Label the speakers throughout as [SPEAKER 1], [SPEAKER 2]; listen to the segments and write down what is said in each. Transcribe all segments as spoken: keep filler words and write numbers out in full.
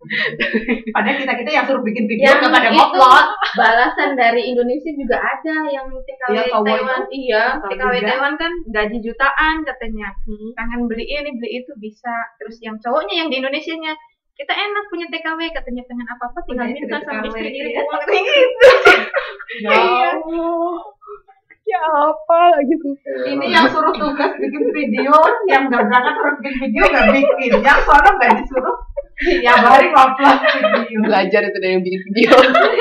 [SPEAKER 1] Padahal kita-kita yang suruh bikin video
[SPEAKER 2] yang
[SPEAKER 1] kepada
[SPEAKER 2] itu
[SPEAKER 1] ngupload.
[SPEAKER 2] balasan dari Indonesia juga ada yang T K W
[SPEAKER 1] Iya, cowok
[SPEAKER 2] Taiwan.
[SPEAKER 1] itu.
[SPEAKER 2] Iya,
[SPEAKER 3] T K W
[SPEAKER 1] juga.
[SPEAKER 3] Taiwan kan gaji jutaan katanya.
[SPEAKER 2] Hmm.
[SPEAKER 3] Pengen beli ini, beli itu bisa. Terus yang cowoknya yang di Indonesianya, kita enak punya T K W katanya, pengen apa-apa tinggal
[SPEAKER 1] Punya
[SPEAKER 3] minta
[SPEAKER 1] T K W,
[SPEAKER 3] sama istri ngirim
[SPEAKER 1] iya.
[SPEAKER 3] uang kayak gitu.
[SPEAKER 2] Ya Allah. Ya apa lagi tuh?
[SPEAKER 1] Ini yang suruh tugas bikin video, yang nggak berangkat suruh bikin video nggak bikin, yang soalnya nggak disuruh tiap hari ngupload video.
[SPEAKER 2] Belajar itu dari yang bikin video.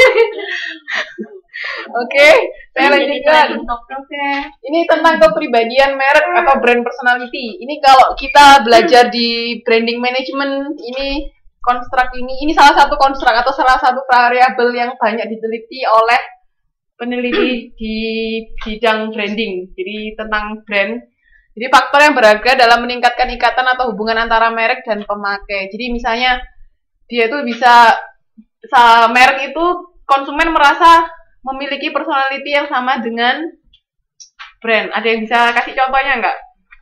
[SPEAKER 2] Oke, saya lanjutkan.
[SPEAKER 1] Oke.
[SPEAKER 2] Ini tentang kepribadian merek atau brand personality. Ini kalau kita belajar di branding management, ini konstruk ini, ini salah satu konstruk atau salah satu variabel yang banyak diteliti oleh peneliti di bidang branding. Jadi tentang brand. Jadi faktor yang berharga dalam meningkatkan ikatan atau hubungan antara merek dan pemakai. Jadi misalnya dia itu bisa, merek itu konsumen merasa memiliki personality yang sama dengan brand. Ada yang bisa kasih contohnya nggak?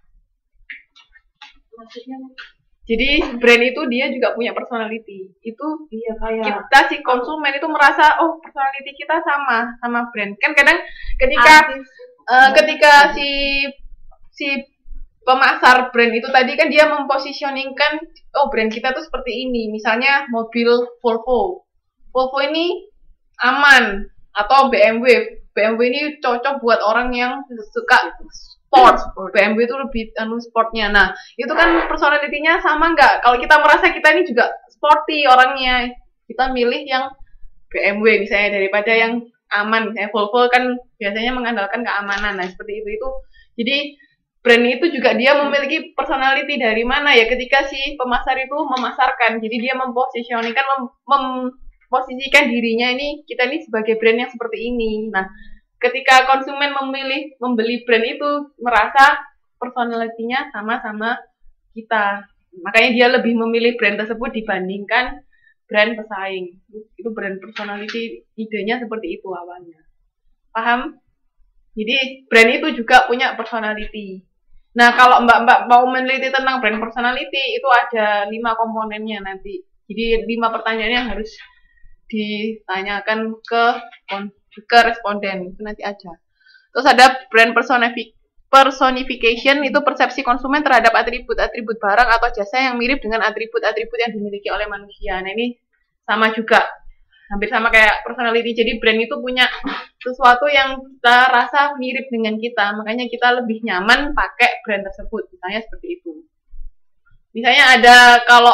[SPEAKER 1] Maksudnya
[SPEAKER 2] Jadi brand itu dia juga punya personality. Itu
[SPEAKER 1] iya kayak
[SPEAKER 2] kita si konsumen itu merasa oh personality kita sama sama brand. Kan kadang ketika uh, ketika si si pemasar brand itu tadi kan dia mempositioningkan oh brand kita tuh seperti ini. Misalnya mobil Volvo. Volvo ini aman, atau B M W. B M W ini cocok buat orang yang suka sport. B M W itu lebih anu sportnya. Nah, itu kan personality-nya sama nggak? Kalau kita merasa kita ini juga sporty orangnya, kita milih yang B M W misalnya daripada yang aman. Misalnya Volvo kan biasanya mengandalkan keamanan. Nah, seperti itu itu. Jadi brand itu juga dia memiliki personality dari mana ya? Ketika si pemasar itu memasarkan, jadi dia mempositioningkan, mem, memposisikan dirinya ini kita ini sebagai brand yang seperti ini. Nah, ketika konsumen memilih membeli brand itu merasa personality-nya sama-sama kita. Makanya dia lebih memilih brand tersebut dibandingkan brand pesaing. Itu brand personality, idenya seperti itu awalnya. Paham? Jadi brand itu juga punya personality. Nah, kalau Mbak-mbak mau meneliti tentang brand personality, itu ada lima komponennya nanti. Jadi lima pertanyaan yang harus ditanyakan ke ke responden, itu nanti aja. Terus ada brand personification, itu persepsi konsumen terhadap atribut-atribut barang atau jasa yang mirip dengan atribut-atribut yang dimiliki oleh manusia. Nah, ini sama juga, hampir sama kayak personality. Jadi brand itu punya sesuatu yang kita rasa mirip dengan kita, makanya kita lebih nyaman pakai brand tersebut. Misalnya seperti itu. Misalnya ada kalau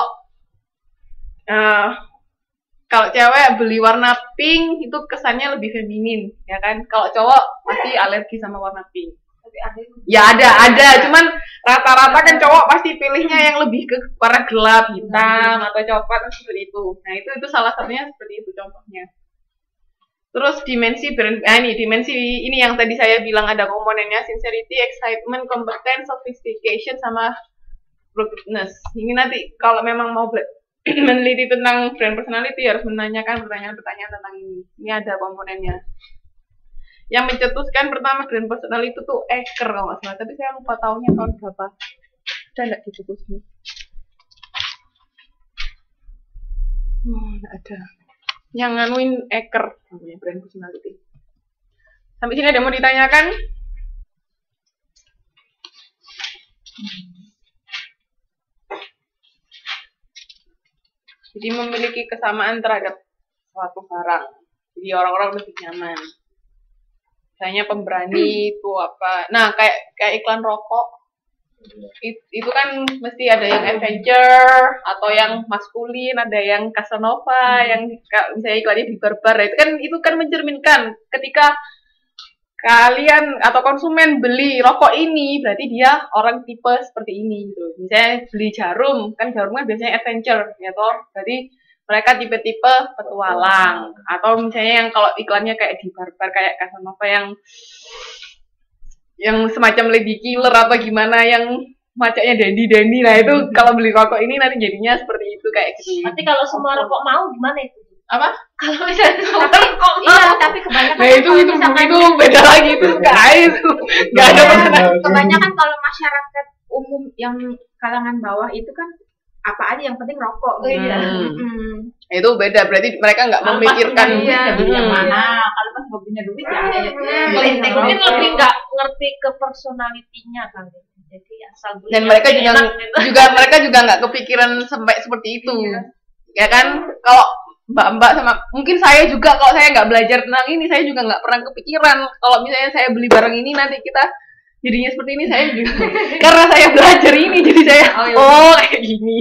[SPEAKER 2] uh, kalau cewek beli warna pink itu kesannya lebih feminin, ya kan? Kalau cowok pasti alergi sama warna pink. Ya ada, ada. Cuman rata-rata kan cowok pasti pilihnya yang lebih ke warna gelap, hitam atau coklat seperti itu. Nah itu itu salah satunya seperti itu contohnya. Terus dimensi brand, nah ini dimensi ini yang tadi saya bilang ada komponennya sincerity, excitement, competence, sophistication sama ruggedness. Ini nanti kalau memang mau meneliti tentang brand personality harus menanyakan pertanyaan-pertanyaan tentang ini. Ini ada komponennya. Yang mencetuskan pertama brand personality itu tuh Eker kalau nggak salah, tapi saya lupa tahunnya tahun berapa. Ada nggak di buku sini? Hmm, ada. Yang nganuin Eker namanya brand personality. Sampai sini ada mau ditanyakan? Jadi memiliki kesamaan terhadap suatu barang. Jadi orang-orang lebih nyaman. Misalnya pemberani itu apa? Nah, kayak kayak iklan rokok. It, itu kan mesti ada yang adventure atau yang maskulin, ada yang Casanova, yang misalnya iklannya di barbar. Itu kan itu kan mencerminkan ketika kalian atau konsumen beli rokok ini, berarti dia orang tipe seperti ini gitu. Misalnya beli jarum, kan jarum kan biasanya adventure, ya toh. Berarti mereka tipe-tipe petualang. Atau misalnya yang kalau iklannya kayak di barbar kayak Casanova yang yang semacam lady killer apa gimana yang macamnya dandy-dandy. Nah, itu kalau beli rokok ini nanti jadinya seperti itu kayak gitu.
[SPEAKER 4] Nanti kalau semua rokok mau gimana itu?
[SPEAKER 2] Apa?
[SPEAKER 4] Kalau misalnya tapi kok iya, tapi kebanyakan
[SPEAKER 2] nah itu itu itu beda lagi itu kayak itu nggak ada
[SPEAKER 3] Ya,
[SPEAKER 2] personality.
[SPEAKER 3] kebanyakan kalau masyarakat umum yang kalangan bawah itu kan apa aja yang penting rokok.
[SPEAKER 2] Iya.
[SPEAKER 3] Hmm.
[SPEAKER 2] Itu beda, berarti mereka nggak memikirkan.
[SPEAKER 1] Iya, beli yang
[SPEAKER 2] Hmm.
[SPEAKER 1] mana. Kalau pas nggak punya duit ya, ya, ya,
[SPEAKER 4] Mungkin
[SPEAKER 1] mungkin
[SPEAKER 4] lebih nggak ngerti ke personalitinya kali. Jadi asal beli
[SPEAKER 2] Dan
[SPEAKER 4] yang
[SPEAKER 2] mereka juga
[SPEAKER 4] enak gitu.
[SPEAKER 2] juga mereka juga nggak kepikiran sampai seperti itu.
[SPEAKER 3] Iya.
[SPEAKER 2] Ya kan, kalau mbak-mbak sama mungkin saya juga kalau saya nggak belajar tentang ini, saya juga nggak pernah kepikiran kalau misalnya saya beli barang ini nanti kita jadinya seperti ini. Saya juga karena saya belajar ini jadi saya
[SPEAKER 3] Oh, iya.
[SPEAKER 2] oh kayak gini.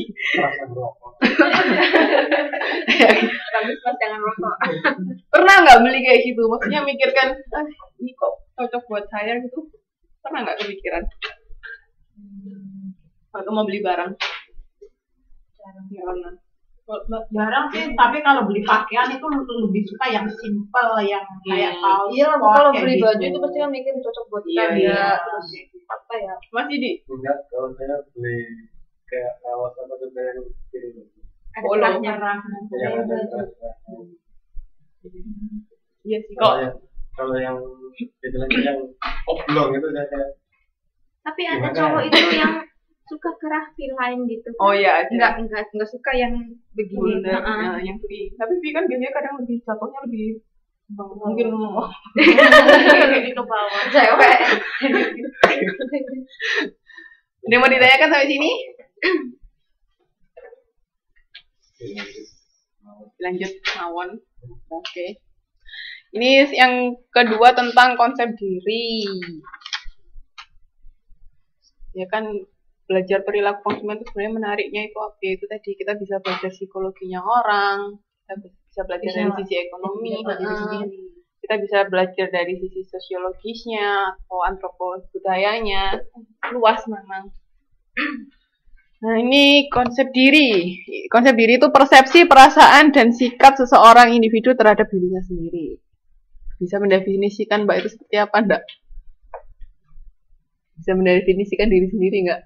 [SPEAKER 3] Bagus mas, jangan rokok.
[SPEAKER 2] Pernah nggak beli kayak gitu? Maksudnya mikirkan, ah ini kok cocok buat saya gitu? Pernah nggak kepikiran? Atau mau beli barang? Nggak pernah.
[SPEAKER 1] jarang sih, tapi kalau beli pakaian itu lebih suka yang simple, yang kayak
[SPEAKER 2] Hmm.
[SPEAKER 1] kaos.
[SPEAKER 4] Iya,
[SPEAKER 1] sport,
[SPEAKER 4] kalau
[SPEAKER 1] kayak
[SPEAKER 4] beli
[SPEAKER 1] gitu.
[SPEAKER 4] baju itu pasti kan mikir cocok buat
[SPEAKER 2] Iya,
[SPEAKER 4] kita.
[SPEAKER 2] iya.
[SPEAKER 4] Terus apa ya?
[SPEAKER 2] Masih di
[SPEAKER 5] Enggak, kalau saya beli kayak kaos apa tuh yang kiri itu.
[SPEAKER 3] Ada
[SPEAKER 2] Polo.
[SPEAKER 3] kerahnya.
[SPEAKER 5] Yang ada keras-keras.
[SPEAKER 2] iya sih
[SPEAKER 5] Kalau
[SPEAKER 2] kok.
[SPEAKER 5] yang kalau yang istilahnya yang oblong itu saya kayak
[SPEAKER 3] Tapi ada
[SPEAKER 5] Gimana?
[SPEAKER 3] cowok itu yang suka kerah lain gitu.
[SPEAKER 2] Oh iya ada.
[SPEAKER 3] Enggak, enggak, enggak suka yang begini.
[SPEAKER 2] Bunda,
[SPEAKER 3] Heeh.
[SPEAKER 2] nah, yang free. Tapi free kan biasanya kadang lebih jatuhnya lebih mungkin
[SPEAKER 4] Jadi ke bawah.
[SPEAKER 3] Cewek.
[SPEAKER 2] udah mau ditanyakan sampai sini? Lanjut Mawon. Oke. Ini yang kedua tentang konsep diri. Ya kan belajar perilaku konsumen itu sebenarnya menariknya itu apa? Itu tadi kita bisa belajar psikologinya orang, kita bisa belajar
[SPEAKER 4] Bisa
[SPEAKER 2] dari sisi ekonomi,
[SPEAKER 4] bisa belajar
[SPEAKER 2] heeh.
[SPEAKER 4] sendiri.
[SPEAKER 2] Kita bisa belajar dari sisi sosiologisnya atau antropologi budayanya, luas memang. Nah ini konsep diri. Konsep diri itu persepsi, perasaan, dan sikap seseorang individu terhadap dirinya sendiri. Bisa mendefinisikan Mbak itu seperti apa enggak? Bisa mendefinisikan diri sendiri enggak?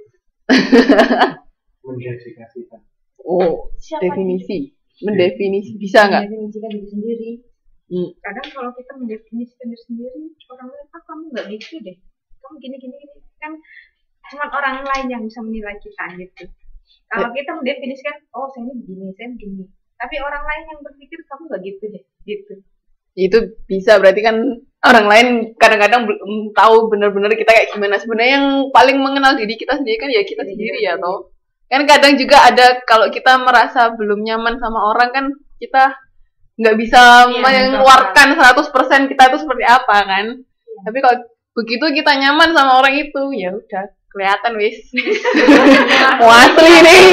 [SPEAKER 5] mendefinisikan.
[SPEAKER 2] Oh,
[SPEAKER 4] Siapa
[SPEAKER 2] definisi. Mendefinisi. Bisa enggak?
[SPEAKER 4] Mendefinisikan diri sendiri.
[SPEAKER 2] Hmm.
[SPEAKER 3] Kadang kalau kita mendefinisikan diri sendiri, orang lain, ah kamu nggak gitu deh, kamu gini gini gini, kan cuma orang lain yang bisa menilai kita gitu. Kalau kita mendefinisikan, oh saya ini begini, saya begini, tapi orang lain yang berpikir kamu nggak gitu deh, gitu.
[SPEAKER 2] Itu bisa berarti kan orang lain kadang-kadang belum tahu benar-benar kita kayak gimana. Sebenarnya yang paling mengenal diri kita sendiri kan ya kita sendiri ya toh. Kan kadang juga ada kalau kita merasa belum nyaman sama orang kan kita nggak bisa
[SPEAKER 3] Iya,
[SPEAKER 2] mengeluarkan seratus persen kita itu seperti apa kan. Tapi kalau begitu kita nyaman sama orang itu ya udah kelihatan wis. Mau asli nih.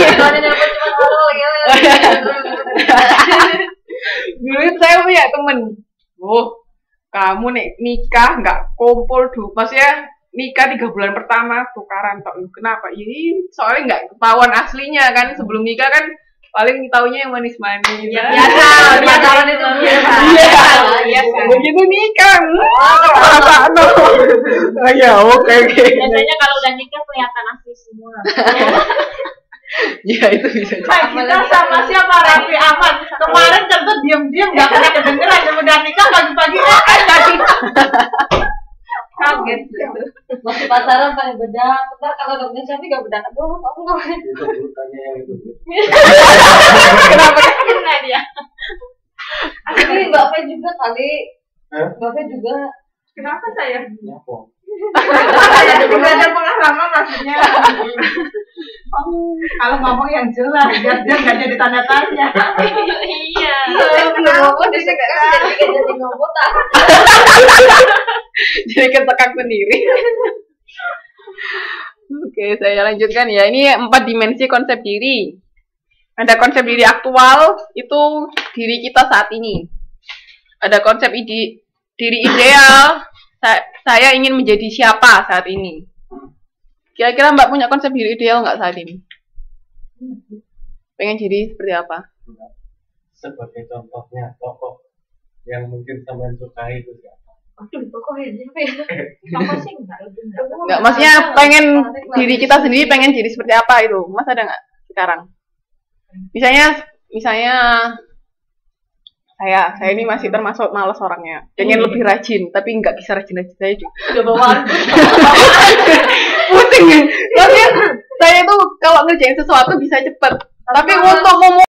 [SPEAKER 2] Dulu itu saya punya temen, oh kamu nih nikah nggak kumpul dulu, maksudnya nikah tiga bulan pertama tukaran, tok kenapa? Ini soalnya nggak ketahuan aslinya kan, sebelum nikah kan paling taunya yang manis-manis.
[SPEAKER 3] Ya,
[SPEAKER 2] Biasa,
[SPEAKER 3] pacaran itu biasa.
[SPEAKER 2] Iya,
[SPEAKER 3] Biasa.
[SPEAKER 2] begitu nikah, perasaan oh ya oke oke.
[SPEAKER 4] Biasanya kalau udah nikah kelihatan asli semua.
[SPEAKER 2] Ya itu bisa.
[SPEAKER 1] Kayak kita sama siapa Raffi Ahmad kemarin kentut diem-diem nggak pernah kedengeran, udah nikah pagi-pagi makan lagi.
[SPEAKER 3] Kaget gitu.
[SPEAKER 4] Masih pacaran pakai bedak. Ntar kalau udah punya suami gak bedak. Aduh, kamu nggak
[SPEAKER 5] Itu urutannya yang itu.
[SPEAKER 2] Kenapa?
[SPEAKER 4] kena dia. Tapi Mbak Fe juga kali.
[SPEAKER 5] Hah?
[SPEAKER 4] Mbak Fe juga.
[SPEAKER 3] Kenapa saya?
[SPEAKER 5] Nyapa.
[SPEAKER 1] Saya juga ada pengalaman maksudnya. Kalau ngomong yang jelas, biar dia nggak jadi tanda tanya.
[SPEAKER 4] Iya.
[SPEAKER 3] Belum ngomong disekat.
[SPEAKER 4] Jadi jadi ngomong tak.
[SPEAKER 2] Jadi ketekak sendiri. Oke, saya lanjutkan ya. Ini empat dimensi konsep diri. Ada konsep diri aktual, itu diri kita saat ini. Ada konsep ide, diri ideal, sa- saya ingin menjadi siapa saat ini. Kira-kira Mbak punya konsep diri ideal nggak saat ini? Pengen jadi seperti apa?
[SPEAKER 5] Sebagai contohnya tokoh yang mungkin sampean sukai itu siapa?
[SPEAKER 3] Aduh, pokoknya siapa ya? Apa sih enggak lebih enggak.
[SPEAKER 2] Nggak, maksudnya pengen diri kita sendiri pengen jadi seperti apa itu? Mas ada nggak sekarang? Misalnya, misalnya Saya, saya ini masih termasuk malas orangnya. Pengen lebih rajin, tapi nggak bisa rajin-rajin saya juga.
[SPEAKER 4] Udah bawaan.
[SPEAKER 2] Pusing ya. Soalnya saya tuh kalau ngerjain sesuatu bisa cepet. Tapi untuk ngomong